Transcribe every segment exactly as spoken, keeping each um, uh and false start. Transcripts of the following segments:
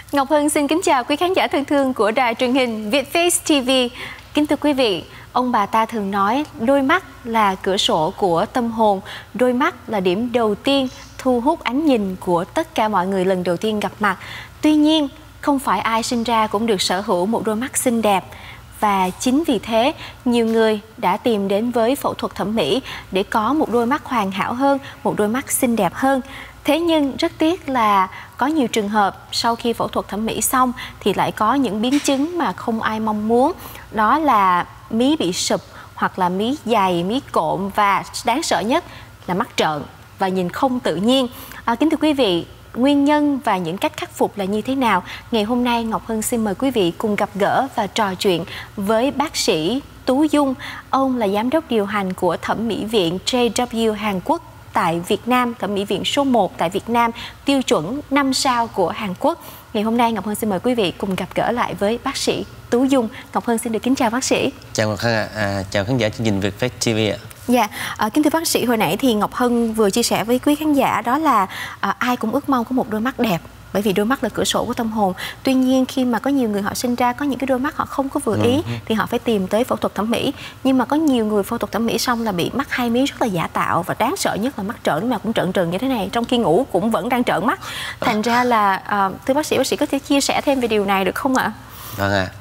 Ngọc Hân xin kính chào quý khán giả thân thương của đài truyền hình Vietface ti vi. Kính thưa quý vị, ông bà ta thường nói đôi mắt là cửa sổ của tâm hồn, đôi mắt là điểm đầu tiên thu hút ánh nhìn của tất cả mọi người lần đầu tiên gặp mặt. Tuy nhiên, không phải ai sinh ra cũng được sở hữu một đôi mắt xinh đẹp. Và chính vì thế, nhiều người đã tìm đến với phẫu thuật thẩm mỹ để có một đôi mắt hoàn hảo hơn, một đôi mắt xinh đẹp hơn. Thế nhưng rất tiếc là có nhiều trường hợp sau khi phẫu thuật thẩm mỹ xong thì lại có những biến chứng mà không ai mong muốn. Đó là mí bị sụp hoặc là mí dày, mí cộm và đáng sợ nhất là mắt trợn và nhìn không tự nhiên. À, kính thưa quý vị, nguyên nhân và những cách khắc phục là như thế nào? Ngày hôm nay Ngọc Hân xin mời quý vị cùng gặp gỡ và trò chuyện với bác sĩ Tú Dung. Ông là giám đốc điều hành của thẩm mỹ viện J W Hàn Quốc tại Việt Nam, thẩm mỹ viện số một tại Việt Nam, tiêu chuẩn năm sao của Hàn Quốc. Ngày hôm nay Ngọc Hân xin mời quý vị cùng gặp gỡ lại với bác sĩ Tú Dung. Ngọc Hân xin được kính chào bác sĩ. Chào Ngọc Hân ạ, à, chào khán giả chương trình Vietface ti vi ạ. Dạ, à, kính thưa bác sĩ, hồi nãy thì Ngọc Hân vừa chia sẻ với quý khán giả đó là à, ai cũng ước mong có một đôi mắt đẹp. Bởi vì đôi mắt là cửa sổ của tâm hồn. Tuy nhiên khi mà có nhiều người họ sinh ra có những cái đôi mắt họ không có vừa ý, ừ. thì họ phải tìm tới phẫu thuật thẩm mỹ. Nhưng mà có nhiều người phẫu thuật thẩm mỹ xong là bị mắt hai mí rất là giả tạo. Và đáng sợ nhất là mắt trợn, lúc nào cũng trợn trừng như thế này, trong khi ngủ cũng vẫn đang trợn mắt. Thành ra là à, thưa bác sĩ, bác sĩ có thể chia sẻ thêm về điều này được không ạ? Vâng ạ. À.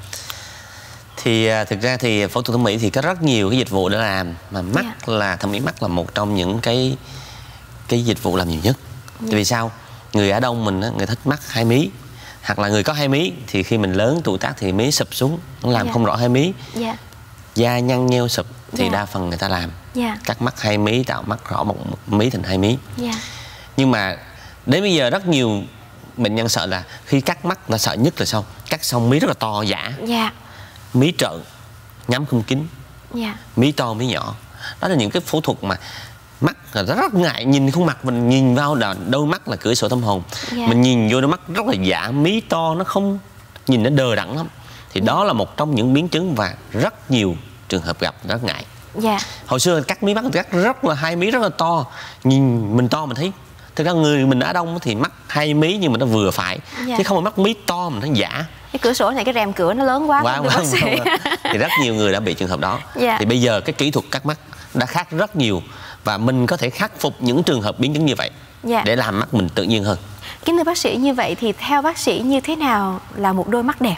Thì thực ra thì phẫu thuật thẩm mỹ thì có rất nhiều cái dịch vụ để làm. Mà mắt yeah. là thẩm mỹ mắt là một trong những cái cái dịch vụ làm nhiều nhất. Yeah. Vì sao? Người Á Đông mình, người thích mắt hai mí. Hoặc là người có hai mí thì khi mình lớn tuổi tác thì mí sụp xuống, nó làm yeah. không rõ hai mí. Yeah. Da nhăn nheo sụp thì yeah. đa phần người ta làm yeah. cắt mắt hai mí, tạo mắt rõ một mí thành hai mí. Yeah. Nhưng mà đến bây giờ rất nhiều bệnh nhân sợ là khi cắt mắt, nó sợ nhất là sao? Cắt xong mí rất là to giả, yeah. mí trợn, nhắm không kín, yeah. mí to mí nhỏ. Đó là những cái phẫu thuật mà mắt là rất ngại, nhìn khuôn mặt mình, nhìn vào đôi mắt là cửa sổ tâm hồn. Yeah. Mình nhìn vô đôi mắt rất là giả, mí to, nó không, nhìn nó đờ đẫn lắm. Thì yeah. đó là một trong những biến chứng và rất nhiều trường hợp gặp rất ngại. Yeah. Hồi xưa cắt mí mắt cắt rất là hai mí rất là to, nhìn mình to mình thấy. Thực ra người mình Á Đông thì mắt hai mí nhưng mà nó vừa phải, yeah. chứ không phải mắt mí to mình thấy giả. Cái cửa sổ này, cái rèm cửa nó lớn quá. Quá, quá, quá, quá. Thì rất nhiều người đã bị trường hợp đó. Yeah. Thì bây giờ cái kỹ thuật cắt mắt đã khác rất nhiều. Và mình có thể khắc phục những trường hợp biến chứng như vậy yeah. để làm mắt mình tự nhiên hơn. Kính thưa bác sĩ, như vậy thì theo bác sĩ như thế nào là một đôi mắt đẹp?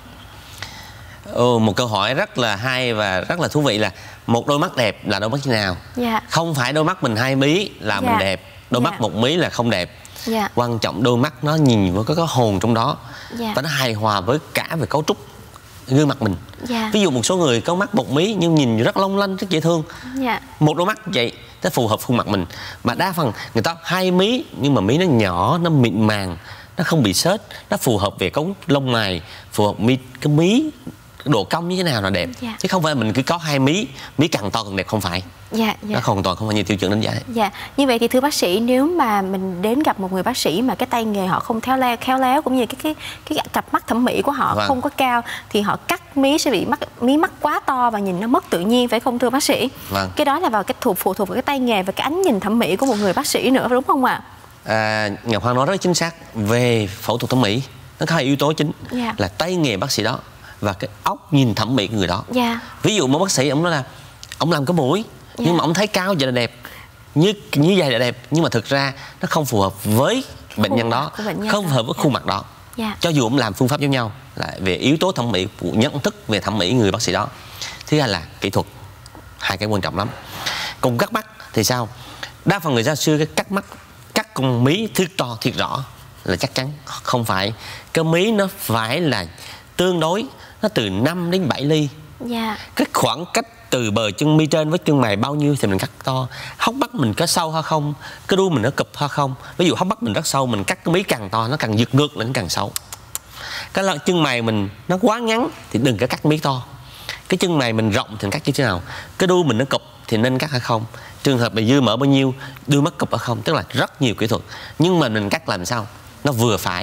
Ồ, một câu hỏi rất là hay và rất là thú vị là một đôi mắt đẹp là đôi mắt như nào? Yeah. Không phải đôi mắt mình hai mí là yeah. mình đẹp, đôi yeah. mắt một mí là không đẹp. Yeah. Quan trọng đôi mắt nó nhìn với có, có hồn trong đó yeah. và nó hài hòa với cả về cấu trúc gương mặt mình. Yeah. Ví dụ một số người có mắt một mí nhưng nhìn rất long lanh, rất dễ thương. Yeah. Một đôi mắt vậy nó phù hợp khuôn mặt mình. Mà đa phần người ta hai mí nhưng mà mí nó nhỏ, nó mịn màng, nó không bị xết, nó phù hợp về cấu lông mày, phù hợp mí, cái mí độ cong như thế nào là đẹp. Yeah. Chứ không phải mình cứ có hai mí, mí càng to càng đẹp, không phải. Yeah, yeah. Nó hoàn toàn không phải như tiêu chuẩn đánh giá. Dạ. Yeah. Như vậy thì thưa bác sĩ, nếu mà mình đến gặp một người bác sĩ mà cái tay nghề họ không khéo léo, khéo léo cũng như cái cái cái cặp mắt thẩm mỹ của họ vâng. không có cao thì họ cắt mí sẽ bị mắt mí mắt quá to và nhìn nó mất tự nhiên, phải không thưa bác sĩ? Vâng. Cái đó là vào cái thuộc phụ thuộc vào cái tay nghề và cái ánh nhìn thẩm mỹ của một người bác sĩ nữa, đúng không ạ? À, Ngọc Hân nói rất chính xác. Về phẫu thuật thẩm mỹ nó có hai yếu tố chính yeah. là tay nghề bác sĩ đó và cái óc nhìn thẩm mỹ của người đó. Yeah. Ví dụ một bác sĩ ông nói là ông làm cái mũi yeah. nhưng mà ông thấy cao vậy là đẹp, như như vậy là đẹp, nhưng mà thực ra nó không phù hợp với bệnh nhân đó, bệnh nhân không phù hợp với yeah. khuôn mặt đó. Yeah. Cho dù ông làm phương pháp giống nhau, là về yếu tố thẩm mỹ của nhận thức về thẩm mỹ người bác sĩ đó. Thứ hai là kỹ thuật, hai cái quan trọng lắm. Cùng cắt mắt thì sao? Đa phần người ta xưa cái cắt mắt cắt con mí thiệt to thiệt rõ là chắc chắn không phải. Cái mí nó phải là tương đối, nó từ năm đến bảy ly. Yeah. Cái khoảng cách từ bờ chân mi trên với chân mày bao nhiêu thì mình cắt to. Hốc mắt mình có sâu hay không, cái đuôi mình nó cụp hay không. Ví dụ hốc mắt mình rất sâu, mình cắt cái mí càng to nó càng giật ngược lên càng xấu. Cái chân mày mình nó quá ngắn thì đừng có cắt mí to. Cái chân mày mình rộng thì cắt như thế nào. Cái đuôi mình nó cụp thì nên cắt hay không. Trường hợp mà dư mỡ bao nhiêu, đuôi mắt cụp hay không. Tức là rất nhiều kỹ thuật. Nhưng mà mình cắt làm sao nó vừa phải,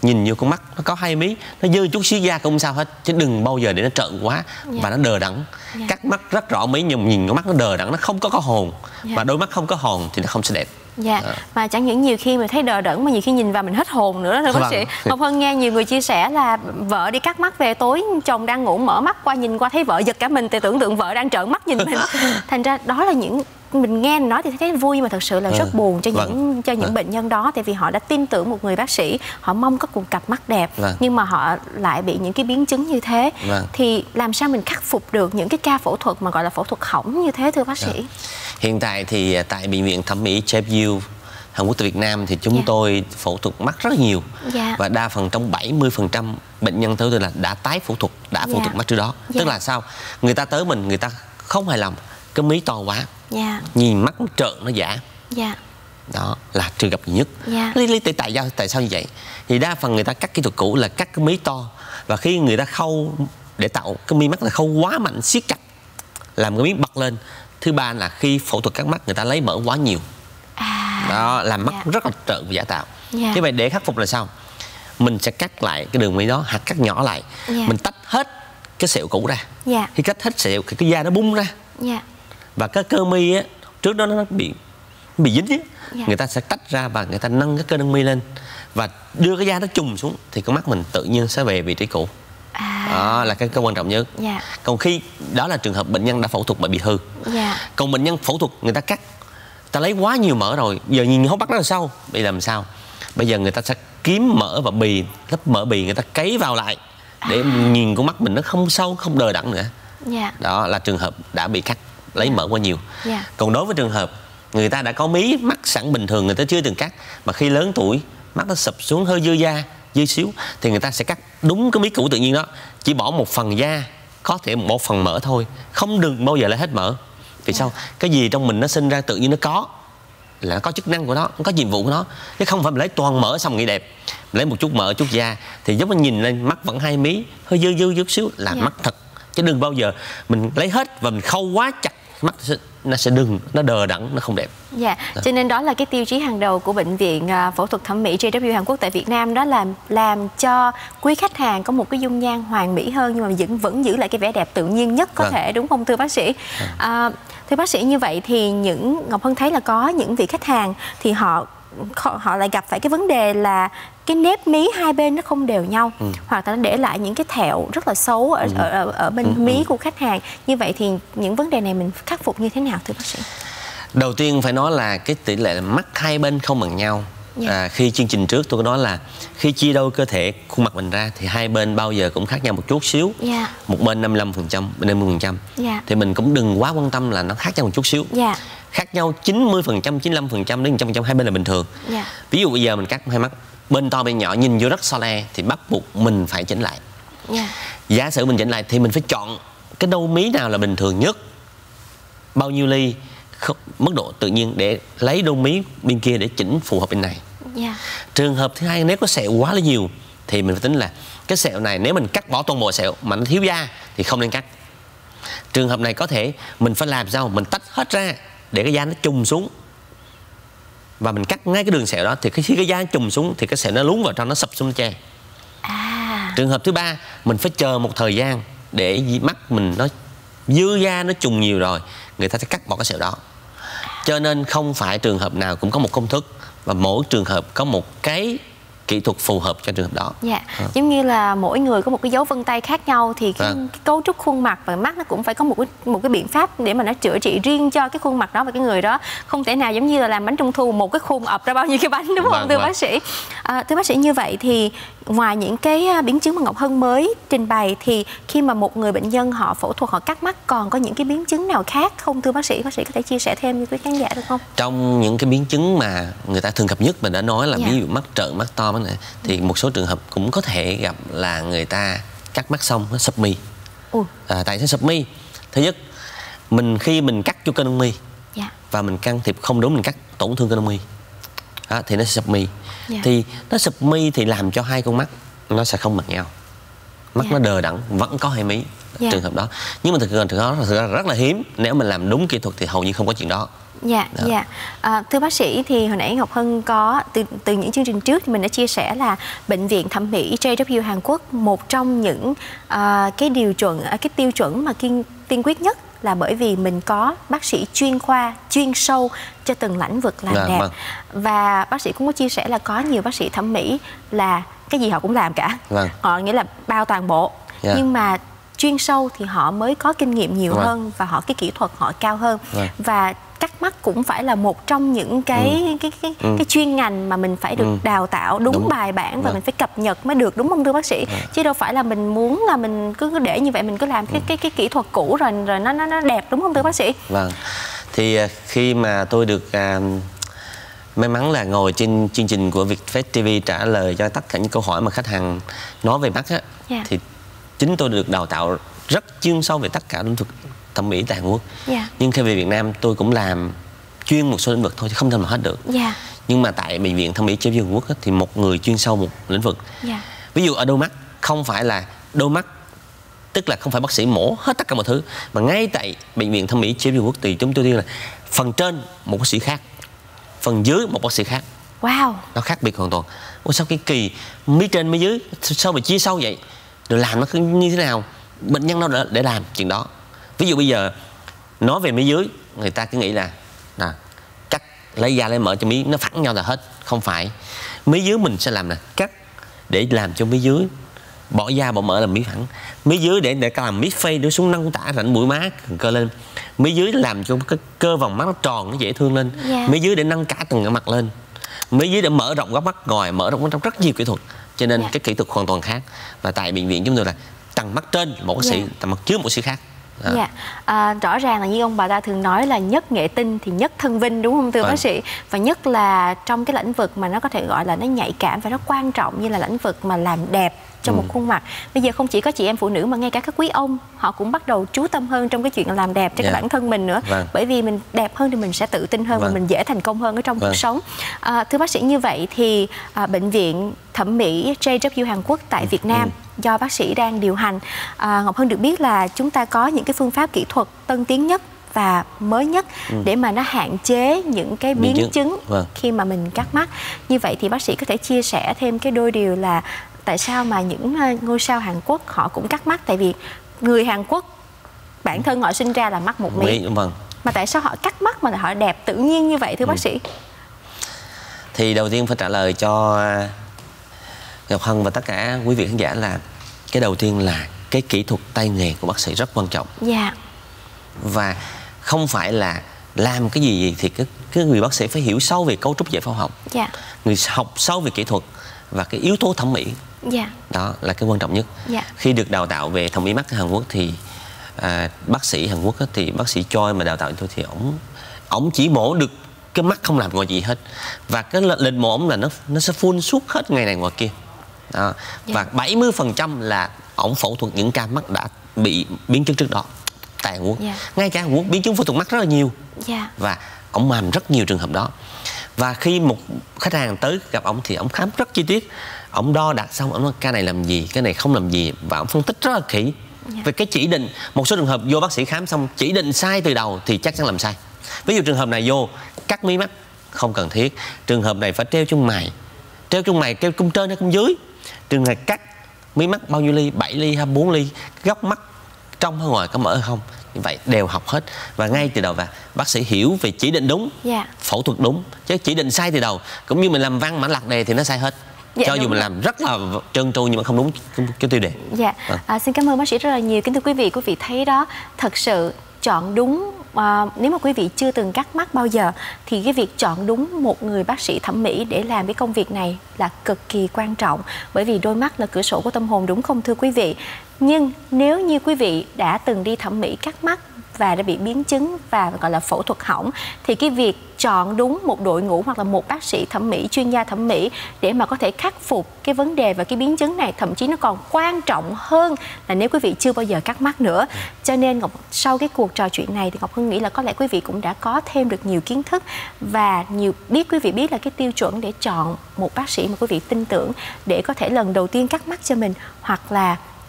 nhìn vô con mắt nó có hai mí, nó dư chút xíu da cũng không sao hết, chứ đừng bao giờ để nó trợn quá. Dạ. Và nó đờ đẫn. Dạ. Cắt mắt rất rõ mí nhưng nhìn con mắt nó đờ đẫn, nó không có có hồn. Dạ. Và đôi mắt không có hồn thì nó không sẽ đẹp. Dạ, à. Mà chẳng những nhiều khi mình thấy đờ đẫn mà nhiều khi nhìn vào mình hết hồn nữa đó thưa bác sĩ. Ngọc Hân nghe nhiều người chia sẻ là vợ đi cắt mắt về tối chồng đang ngủ mở mắt qua nhìn qua thấy vợ giật cả mình, thì tưởng tượng vợ đang trợn mắt nhìn mình. Thành ra đó là những mình nghe nói thì thấy vui mà thật sự là rất à. buồn cho những vâng. cho những vâng. bệnh nhân đó, tại vì họ đã tin tưởng một người bác sĩ, họ mong có một cặp mắt đẹp vâng. nhưng mà họ lại bị những cái biến chứng như thế. Vâng. Thì làm sao mình khắc phục được những cái ca phẫu thuật mà gọi là phẫu thuật hỏng như thế thưa bác sĩ? À. Hiện tại thì tại bệnh viện thẩm mỹ gi ép u Hàn Quốc tại Việt Nam thì chúng yeah. tôi phẫu thuật mắt rất là nhiều. Yeah. Và đa phần trong bảy mươi phần trăm bệnh nhân tới tôi là đã tái phẫu thuật, đã phẫu yeah. thuật mắt trước đó. Yeah. Tức là sao? Người ta tới mình, người ta không hài lòng, cái mí to quá, yeah. nhìn mắt nó trợn, nó giả. Yeah. Đó là trường hợp duy nhất. Yeah. Lý, lý, tại, sao, tại sao như vậy? Thì đa phần người ta cắt kỹ thuật cũ là cắt cái mí to. Và khi người ta khâu để tạo cái mi mắt là khâu quá mạnh, siết chặt, làm cái mí bật lên. Thứ ba là khi phẫu thuật cắt mắt người ta lấy mỡ quá nhiều. À, đó, làm mắt yeah. rất là trợn và giả tạo. Yeah. Thế vậy để khắc phục là sao? Mình sẽ cắt lại cái đường mí đó, hoặc cắt nhỏ lại. Yeah. Mình tách hết cái sẹo cũ ra. Yeah. Khi cắt hết sẹo thì cái da nó bung ra. Yeah. Và cái cơ mi á, trước đó nó bị bị dính á. Yeah. Người ta sẽ tách ra và người ta nâng cái cơ nâng mi lên và đưa cái da nó trùng xuống thì con mắt mình tự nhiên sẽ về vị trí cũ. À. Đó là cái, cái quan trọng nhất. Yeah. Còn khi đó là trường hợp bệnh nhân đã phẫu thuật mà bị hư. Yeah. Còn bệnh nhân phẫu thuật người ta cắt, ta lấy quá nhiều mỡ rồi, giờ nhìn hốc mắt nó là sao? Bây giờ làm sao? Bây giờ người ta sẽ kiếm mỡ và bì, lớp mỡ bì người ta cấy vào lại để à. nhìn con mắt mình nó không sâu, không đờ đẫn nữa. Yeah. Đó là trường hợp đã bị cắt, lấy yeah. mỡ quá nhiều. Yeah. Còn đối với trường hợp người ta đã có mí mắt sẵn bình thường, người ta chưa từng cắt, mà khi lớn tuổi mắt nó sụp xuống hơi dư da, dư xíu thì người ta sẽ cắt đúng cái mí cũ tự nhiên đó, chỉ bỏ một phần da, có thể một phần mỡ thôi, không đừng bao giờ lấy hết mỡ. Vì yeah. sao? Cái gì trong mình nó sinh ra tự nhiên nó có, là nó có chức năng của nó, nó có nhiệm vụ của nó, chứ không phải mình lấy toàn mỡ xong nghĩ đẹp. Mình lấy một chút mỡ, chút da thì giống như nhìn lên mắt vẫn hai mí, hơi dư dư chút xíu là yeah. mắt thật, chứ đừng bao giờ mình lấy hết và mình khâu quá chặt mắt nó sẽ đừng, nó đờ đẫn, nó không đẹp. Dạ, đó. Cho nên đó là cái tiêu chí hàng đầu của bệnh viện uh, phẫu thuật thẩm mỹ gi ép u Hàn Quốc tại Việt Nam, đó là làm cho quý khách hàng có một cái dung nhan hoàn mỹ hơn nhưng mà vẫn vẫn giữ lại cái vẻ đẹp tự nhiên nhất có vâng. thể, đúng không thưa bác sĩ? Vâng. Uh, thưa bác sĩ, như vậy thì những Ngọc Hân thấy là có những vị khách hàng thì họ họ lại gặp phải cái vấn đề là cái nếp mí hai bên nó không đều nhau, ừ. hoặc là nó để lại những cái thẹo rất là xấu ở, ừ. ở, ở bên ừ. mí của khách hàng. Như vậy thì những vấn đề này mình khắc phục như thế nào thưa bác sĩ? Đầu tiên phải nói là cái tỷ lệ mắt hai bên không bằng nhau. Yeah. À, khi chương trình trước tôi có nói là khi chia đôi cơ thể khuôn mặt mình ra thì hai bên bao giờ cũng khác nhau một chút xíu. Yeah. Một bên năm mươi lăm phần trăm, bên năm mươi phần trăm. Yeah. Thì mình cũng đừng quá quan tâm là nó khác nhau một chút xíu. Yeah. Khác nhau chín mươi phần trăm, chín mươi lăm phần trăm đến một trăm phần trăm hai bên là bình thường. Yeah. Ví dụ bây giờ mình cắt hai mắt, bên to bên nhỏ nhìn vô rất so le thì bắt buộc mình phải chỉnh lại. Yeah. Giả sử mình chỉnh lại thì mình phải chọn cái đâu mí nào là bình thường nhất, bao nhiêu ly, không, mức độ tự nhiên để lấy đâu mí bên kia để chỉnh phù hợp bên này. Yeah. Trường hợp thứ hai, nếu có sẹo quá là nhiều thì mình phải tính là cái sẹo này nếu mình cắt bỏ toàn bộ sẹo mà nó thiếu da thì không nên cắt. Trường hợp này có thể mình phải làm sao mình tách hết ra để cái da nó trùng xuống và mình cắt ngay cái đường sẹo đó, thì khi cái da nó trùng xuống thì cái sẹo nó lún vào trong, nó sập xuống nó che. À. Trường hợp thứ ba, mình phải chờ một thời gian để mắt mình nó dư da nó trùng nhiều rồi người ta sẽ cắt bỏ cái sẹo đó. Cho nên không phải trường hợp nào cũng có một công thức và mỗi trường hợp có một cái kỹ thuật phù hợp cho trường hợp đó. Dạ, à. Giống như là mỗi người có một cái dấu vân tay khác nhau thì cái, à. cái cấu trúc khuôn mặt và mắt nó cũng phải có một cái, một cái biện pháp để mà nó chữa trị riêng cho cái khuôn mặt đó và cái người đó. Không thể nào giống như là làm bánh trung thu một cái khuôn ập ra bao nhiêu cái bánh, đúng không vâng, thưa vâng. bác sĩ? À, thưa bác sĩ, như vậy thì ngoài những cái biến chứng mà Ngọc Hân mới trình bày thì khi mà một người bệnh nhân họ phẫu thuật, họ cắt mắt còn có những cái biến chứng nào khác không thưa bác sĩ? Bác sĩ có thể chia sẻ thêm với quý khán giả được không? Trong những cái biến chứng mà người ta thường gặp nhất mình đã nói là dạ. ví dụ mắt trợn, mắt to này, thì một số trường hợp cũng có thể gặp là người ta cắt mắt xong nó sập mi. À, tại sao sập mi? Thứ nhất, mình khi mình cắt vô cơ nông mi dạ. và mình can thiệp không đúng, mình cắt tổn thương cơ nông mi à, thì nó sẽ sập mi. Dạ. Thì nó sập mi thì làm cho hai con mắt nó sẽ không bằng nhau, mắt dạ. nó đờ đẫn, vẫn có hai mí. yeah. trường hợp đó. Nhưng mà thực ra, thực ra, thực ra rất là hiếm. Nếu mình làm đúng kỹ thuật thì hầu như không có chuyện đó. Dạ, Đó. dạ. À, thưa bác sĩ, thì hồi nãy Ngọc Hân có từ từ những chương trình trước thì mình đã chia sẻ là bệnh viện thẩm mỹ J W Hàn Quốc, một trong những à, cái điều chuẩn, cái tiêu chuẩn mà kiên tiên quyết nhất là bởi vì mình có bác sĩ chuyên khoa, chuyên sâu cho từng lĩnh vực làm dạ, đẹp. vâng. Và bác sĩ cũng có chia sẻ là có nhiều bác sĩ thẩm mỹ là cái gì họ cũng làm cả. Vâng. Họ nghĩa là bao toàn bộ. Dạ. Nhưng mà chuyên sâu thì họ mới có kinh nghiệm nhiều vâng. hơn và họ cái kỹ thuật họ cao hơn. Vâng. Và cắt mắt cũng phải là một trong những cái ừ. cái cái ừ. cái chuyên ngành mà mình phải được ừ. đào tạo đúng, đúng bài bản và vâng. mình phải cập nhật mới được, đúng không thưa bác sĩ? Vâng. Chứ đâu phải là mình muốn là mình cứ để như vậy, mình cứ làm cái ừ. cái cái kỹ thuật cũ rồi rồi nó nó nó đẹp, đúng không thưa bác sĩ? Vâng. Thì khi mà tôi được uh, may mắn là ngồi trên chương trình của Vietfast ti vi trả lời cho tất cả những câu hỏi mà khách hàng nói về mắt á, yeah. thì chính tôi được đào tạo rất chuyên sâu về tất cả lĩnh vực thẩm mỹ tại Hàn Quốc. Yeah. Nhưng khi về Việt Nam tôi cũng làm chuyên một số lĩnh vực thôi chứ không thể nào hết được. Yeah. Nhưng mà tại bệnh viện thẩm mỹ J W Hàn Quốc á, thì một người chuyên sâu một lĩnh vực. Yeah. Ví dụ ở đôi mắt không phải là đôi mắt, tức là không phải bác sĩ mổ hết tất cả mọi thứ, mà ngay tại bệnh viện thẩm mỹ J W Hàn Quốc thì chúng tôi đi là phần trên một bác sĩ khác, phần dưới một bác sĩ khác. Wow. Nó khác biệt hoàn toàn. Ủa sao cái kỳ mí trên mí dưới sao mà chia sâu vậy? Rồi làm nó như thế nào? Bệnh nhân đâu để, để làm chuyện đó. Ví dụ bây giờ nói về mí dưới, người ta cứ nghĩ là à, cắt lấy da lấy mỡ cho mí nó phẳng nhau là hết. Không phải. Mí dưới mình sẽ làm là cắt để làm cho mí dưới bỏ da bỏ mỡ là mí phẳng. Mí dưới để để làm mí phây để xuống nâng tả rãnh mũi má cơ lên. Mí dưới làm cho cái cơ vòng mắt nó tròn, nó dễ thương lên. Yeah. Mí dưới để nâng cả từng cái mặt lên. Mí dưới để mở rộng góc mắt ngoài, mở rộng trong rất nhiều kỹ thuật. Cho nên yeah. cái kỹ thuật hoàn toàn khác. Và tại bệnh viện chúng tôi là tầng mắt trên một bác sĩ, yeah. tầng mắt dưới một bác sĩ khác. Dạ, yeah. à, rõ ràng là như ông bà ta thường nói là nhất nghệ tinh thì nhất thân vinh, đúng không thưa vâng. bác sĩ? Và nhất là trong cái lĩnh vực mà nó có thể gọi là nó nhạy cảm và nó quan trọng như là lĩnh vực mà làm đẹp cho ừ. một khuôn mặt. Bây giờ không chỉ có chị em phụ nữ mà ngay cả các quý ông họ cũng bắt đầu chú tâm hơn trong cái chuyện làm đẹp cho yeah. cái bản thân mình nữa. Vâng. Bởi vì mình đẹp hơn thì mình sẽ tự tin hơn vâng. và mình dễ thành công hơn ở trong vâng. cuộc sống. À, thưa bác sĩ, như vậy thì à, bệnh viện thẩm mỹ J W Hàn Quốc tại Việt Nam ừ. do bác sĩ đang điều hành, à, Ngọc Hân được biết là chúng ta có những cái phương pháp kỹ thuật tân tiến nhất và mới nhất ừ. để mà nó hạn chế những cái biến, biến chứng vâng. khi mà mình cắt mắt. Như vậy thì bác sĩ có thể chia sẻ thêm cái đôi điều là tại sao mà những ngôi sao Hàn Quốc họ cũng cắt mắt? Tại vì người Hàn Quốc bản thân họ sinh ra là mắt một mí, vâng. mà tại sao họ cắt mắt mà họ đẹp tự nhiên như vậy thưa ừ. bác sĩ? Thì đầu tiên phải trả lời cho Ngọc Hân và tất cả quý vị khán giả là cái đầu tiên là cái kỹ thuật tay nghề của bác sĩ rất quan trọng. Dạ. Và không phải là làm cái gì thì cái, cái người bác sĩ phải hiểu sâu về cấu trúc giải phẫu học. Dạ. Người học sâu về kỹ thuật và cái yếu tố thẩm mỹ. Dạ. Đó là cái quan trọng nhất. Dạ. Khi được đào tạo về thẩm mỹ mắt ở Hàn Quốc thì à, bác sĩ Hàn Quốc thì bác sĩ Choi mà đào tạo tôi thì ổng ổng chỉ mổ được cái mắt, không làm ngoài gì hết. Và cái lịch mổ ổng là nó nó sẽ phun suốt hết ngày này ngoài kia. Đó. Dạ. Và bảy mươi phần trăm là ổng phẫu thuật những ca mắt đã bị biến chứng trước đó tại Hàn Quốc. Yeah. Ngay cả Hàn Quốc biến chứng phẫu thuật mắt rất là nhiều. Yeah. Và ổng làm rất nhiều trường hợp đó. Và khi một khách hàng tới gặp ổng thì ổng khám rất chi tiết, ổng đo đạc xong ổng nói cái này làm gì, cái này không làm gì, và ổng phân tích rất là kỹ. Yeah. Về cái chỉ định, một số trường hợp vô bác sĩ khám xong chỉ định sai từ đầu thì chắc chắn làm sai. Ví dụ trường hợp này vô cắt mí mắt không cần thiết, trường hợp này phải treo chân mày, treo chân mày treo cung trên hay cung dưới, trường hợp cắt mí mắt bao nhiêu ly, bảy ly hay bốn ly, góc mắt trong hay ngoài có mở hay không, như vậy đều học hết. Và ngay từ đầu và bác sĩ hiểu về chỉ định đúng, yeah. phẫu thuật đúng, chứ chỉ định sai từ đầu cũng như mình làm văn mã lạc đề thì nó sai hết. Dạ, cho dù mình làm rất là trơn tru nhưng mà không đúng cái tiêu đề. Dạ. À. À, xin cảm ơn bác sĩ rất là nhiều. Kính thưa quý vị, quý vị thấy đó, thật sự chọn đúng. À, nếu mà quý vị chưa từng cắt mắt bao giờ thì cái việc chọn đúng một người bác sĩ thẩm mỹ để làm cái công việc này là cực kỳ quan trọng, bởi vì đôi mắt là cửa sổ của tâm hồn, đúng không thưa quý vị? Nhưng nếu như quý vị đã từng đi thẩm mỹ cắt mắt và đã bị biến chứng và gọi là phẫu thuật hỏng thì cái việc chọn đúng một đội ngũ hoặc là một bác sĩ thẩm mỹ, chuyên gia thẩm mỹ để mà có thể khắc phục cái vấn đề và cái biến chứng này, thậm chí nó còn quan trọng hơn là nếu quý vị chưa bao giờ cắt mắt nữa. Cho nên Ngọc, sau cái cuộc trò chuyện này thì Ngọc Hân nghĩ là có lẽ quý vị cũng đã có thêm được nhiều kiến thức và nhiều biết quý vị biết là cái tiêu chuẩn để chọn một bác sĩ mà quý vị tin tưởng để có thể lần đầu tiên cắt mắt cho mình, hoặc là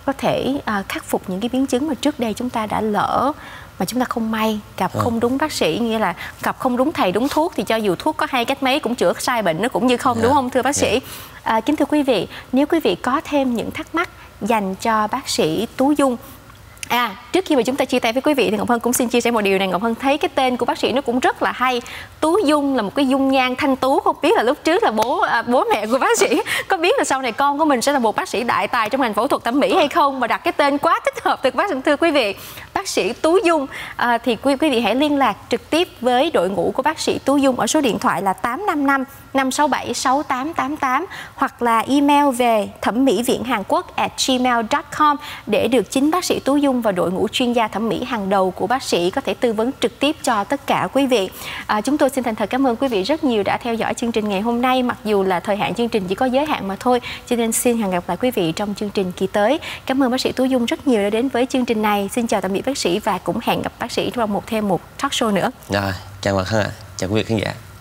có thể à, khắc phục những cái biến chứng mà trước đây chúng ta đã lỡ mà chúng ta không may gặp không đúng bác sĩ, nghĩa là gặp không đúng thầy đúng thuốc thì cho dù thuốc có hay cách mấy cũng chữa sai bệnh nó cũng như không, yeah. đúng không thưa bác sĩ? À, kính thưa quý vị, nếu quý vị có thêm những thắc mắc dành cho bác sĩ Tú Dung. À, trước khi mà chúng ta chia tay với quý vị thì Ngọc Hân cũng xin chia sẻ một điều này. Ngọc Hân thấy cái tên của bác sĩ nó cũng rất là hay. Tú Dung là một cái dung nhan thanh tú. Không biết là lúc trước là bố à, bố mẹ của bác sĩ có biết là sau này con của mình sẽ là một bác sĩ đại tài trong ngành phẫu thuật thẩm mỹ hay không, mà đặt cái tên quá thích hợp. Thưa bác sĩ, thưa quý vị, bác sĩ Tú Dung à, thì quý quý vị hãy liên lạc trực tiếp với đội ngũ của bác sĩ Tú Dung ở số điện thoại là tám năm năm năm sáu bảy sáu tám tám tám hoặc là email về thẩm mỹ viện Hàn Quốc at gmail chấm com để được chính bác sĩ Tú Dung và đội ngũ chuyên gia thẩm mỹ hàng đầu của bác sĩ có thể tư vấn trực tiếp cho tất cả quý vị. À, chúng tôi xin thành thật cảm ơn quý vị rất nhiều đã theo dõi chương trình ngày hôm nay, mặc dù là thời hạn chương trình chỉ có giới hạn mà thôi, cho nên xin hẹn gặp lại quý vị trong chương trình kỳ tới. Cảm ơn bác sĩ Tú Dung rất nhiều đã đến với chương trình này. Xin chào tạm biệt bác sĩ và cũng hẹn gặp bác sĩ trong một thêm một talk show nữa. Rồi, chào Ngọc Hân ạ, chào quý vị khán giả.